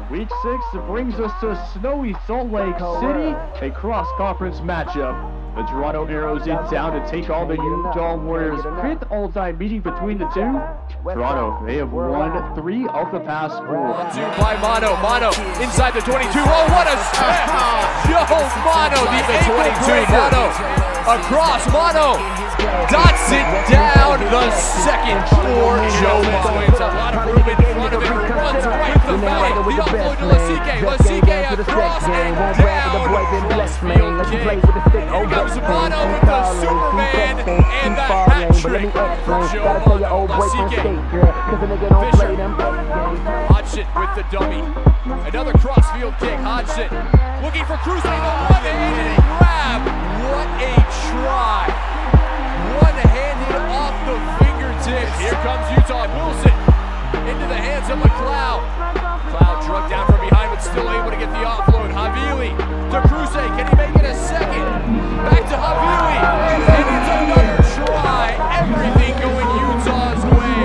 Week 6 brings us to snowy Salt Lake City, a cross-conference matchup. The Toronto Arrows in town to take on the Utah Warriors. 5th all-time meeting between the two. Toronto, they have won 3 of the past 4. 1-2 by Mono. Mono inside the 22. Oh, what a step! Yo, Mono, the ankle breaker. Mono across. Mono dots it down. The second for Joe Mono. A lot of room in front of him. Runs right the belly. The offload to Lasike. Lasike across and down. Crossfield kick. Here comes Mono with the Superman and the hat trick for Joe Mono. Lasike. Fisher. Hodgson with the dummy. Another crossfield kick. Hodgson looking for Cruz. The one-handed grab. What a try. One-handed off the fingertips. Here comes Utah. Wilson into the hands of McLeod. McLeod drugged down from behind, but still able to get the offload. Havili to Cruz. Can he make it a second? Back to Havili. And it's another try. Everything going Utah's way.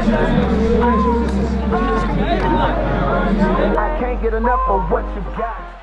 I can't get enough of what you got.